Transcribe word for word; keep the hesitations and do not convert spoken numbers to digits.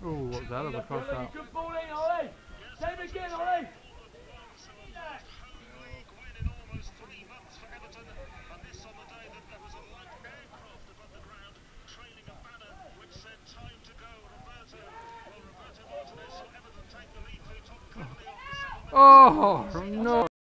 Oh, what's that? I've crossed that. Good ball in, Ollie. Save again, Ollie. Oh, no.